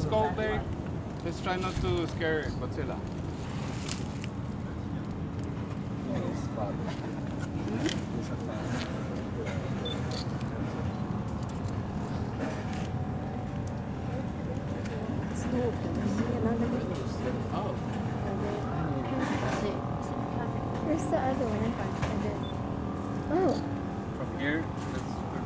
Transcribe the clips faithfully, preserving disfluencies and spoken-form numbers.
let's go there. Let's try not to scare Godzilla. It's fun. It's a fun. Oh. Where's the other one? Oh. From here, let's.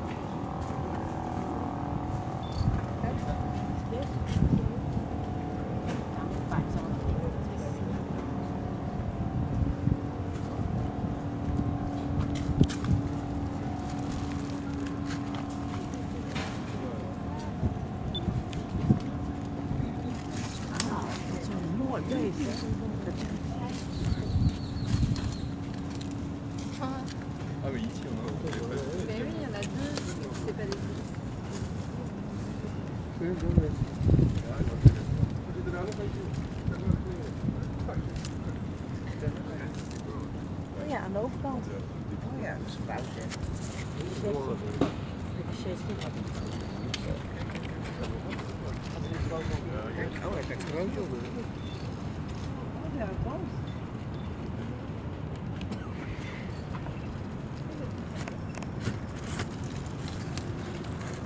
Ah oui, ici on a. Mais oui, il y en a deux, c'est pas des filles. Oh ja, aan de overkant. Oh ja, dat is een foutje. Oh, hij krijgt groot jongen. Ja, dat komt.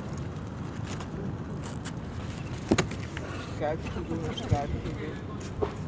Kruipje doen, kruipje doen.